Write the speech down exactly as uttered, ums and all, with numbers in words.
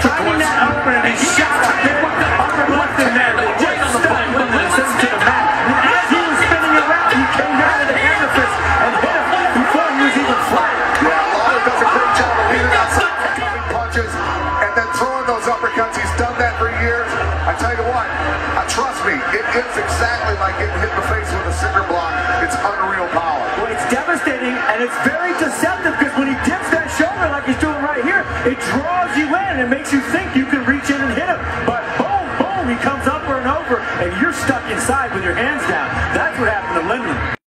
finding that opening and shot a big upper left in there. Just stunned when he sent him to the mat. And as he was spinning around, he came down to the hammer fist and hit him before he was even flat. Yeah, Lawler does a great job of leading outside, coming punches, and then throwing those uppercuts. He's done that for years. I tell you what, uh, trust me, it is exactly like getting hit in the face with a cinder block. It's unreal power. Well, it's devastating, and it's very deceptive because when he dips that shoulder like he's doing right here, it draws you in and it makes you think you can reach in and hit him. But boom, boom, he comes over and over, and you're stuck inside with your hands down. That's what happened to Lindland.